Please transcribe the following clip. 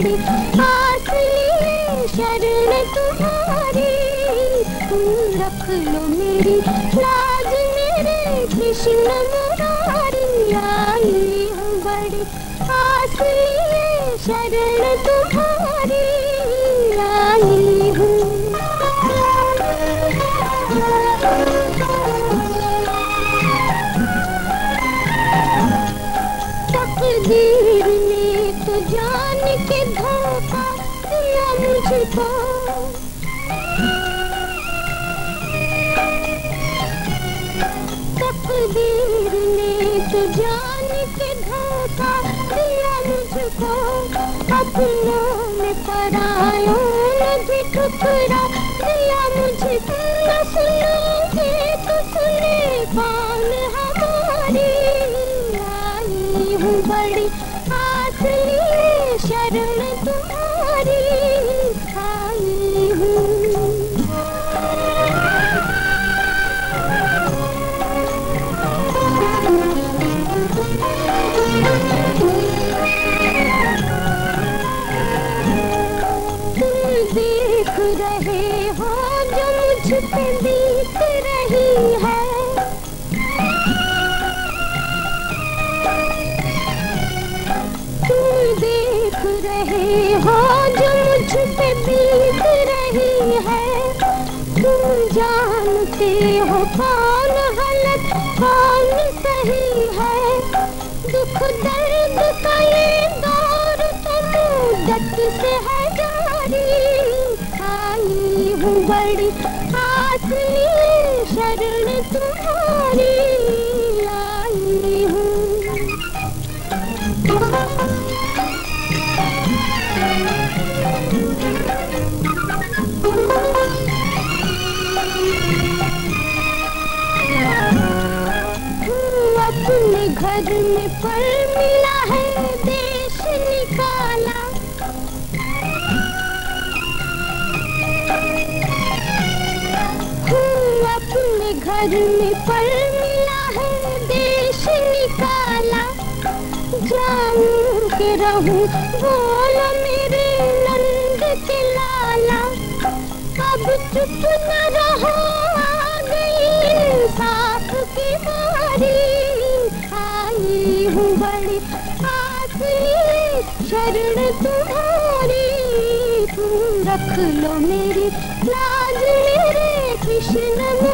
बड़ी आस लिए शरण तुम्हारी। तुम रख लो मेरी लाज मेरे कृष्ण मुरारी। आई हूँ बड़ी आस लिए शरण तुम्हारी। आई हूँ तकदीर ने तो जान के धोखा दिया मुझको। तकदीर ने तो जान के धोखा दिया मुझको। अपनों में परायों ने भी ठुकरा दिया मुझको। न सुनोगे तो सुने कौन हमारी। आई हूँ बड़ी आस लिए शरण तुम्हारी। आई हूँ देख रहे हो जो मुझ पे बीत रही है। तुम देख रहे हो जो मुझ पे बीत रही है। तुम जानते हो कौन गलत कौन सही है। दुख दर्द का ये दौर तो मुद्दत से है जारी। आई हूँ बड़ी आस लिए शरण तुम्हारी। आई हूँ अपने घर में पर मिला है देश निकाला। अपने घर में पर मिला है देश निकाला। जाऊं के रहूं बोलो मेरे नंद के लाला। अब चुप न रहो आ गई इंसाफ की बारी। आई हूँ बड़ी आस लिए शरण तुम्हारी। तुम रख लो मेरी लाज मेरे कृष्ण।